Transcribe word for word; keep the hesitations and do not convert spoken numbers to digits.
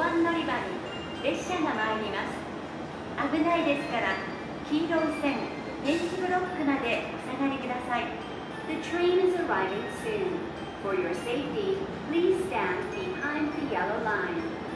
番乗り場に列車が参ります。危ないですから、黄色い線、電気ブロックまでお下がりください。The train is arriving soon. For your safety, please stand behind the yellow line.